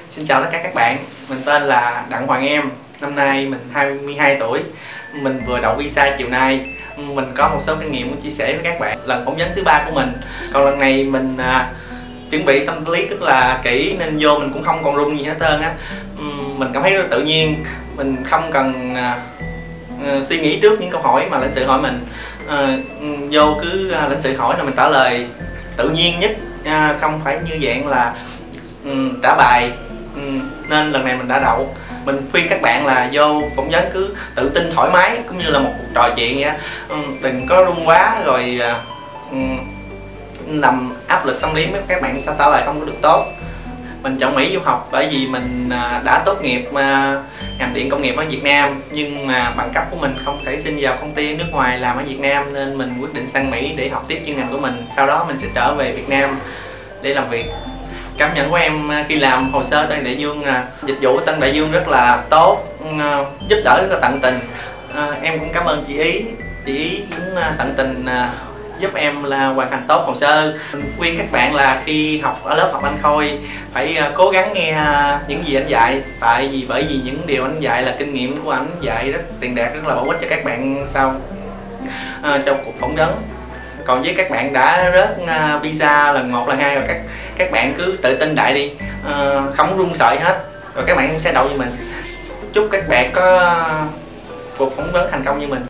Xin chào tất cả các bạn, mình tên là Đặng Hoàng Em, năm nay mình 22 tuổi. Mình vừa đậu visa chiều nay. Mình có một số kinh nghiệm muốn chia sẻ với các bạn. Lần phỏng vấn thứ 3 của mình. Còn lần này mình chuẩn bị tâm lý rất là kỹ nên vô mình cũng không còn run gì hết trơn á. Mình cảm thấy rất tự nhiên, mình không cần suy nghĩ trước những câu hỏi mà lãnh sự hỏi mình. Vô cứ lãnh sự hỏi là mình trả lời tự nhiên nhất, không phải như dạng là trả bài. Nên lần này mình đã đậu. Mình khuyên các bạn là vô phỏng vấn cứ tự tin thoải mái, cũng như là một cuộc trò chuyện vậy á. Đừng có run quá rồi làm áp lực tâm lý với các bạn sẽ trả lời không có được tốt. Mình chọn Mỹ du học bởi vì mình đã tốt nghiệp ngành điện công nghiệp ở Việt Nam, nhưng mà bằng cấp của mình không thể xin vào công ty nước ngoài làm ở Việt Nam, nên mình quyết định sang Mỹ để học tiếp chuyên ngành của mình. Sau đó mình sẽ trở về Việt Nam để làm việc. Cảm nhận của em khi làm hồ sơ Tân Đại Dương, dịch vụ của Tân Đại Dương rất là tốt, giúp đỡ rất là tận tình. Em cũng cảm ơn chị Ý cũng tận tình giúp em là hoàn thành tốt hồ sơ. Mình khuyên các bạn là khi học ở lớp học anh Khôi phải cố gắng nghe những gì anh dạy, bởi vì những điều anh dạy là kinh nghiệm của anh dạy rất tiền đạt, rất là bổ ích cho các bạn sau trong cuộc phỏng vấn. Còn với các bạn đã rớt visa lần 1, lần 2 rồi, các bạn cứ tự tin đại đi, không run sợ hết, rồi các bạn sẽ đậu như mình. Chúc các bạn có cuộc phỏng vấn thành công như mình.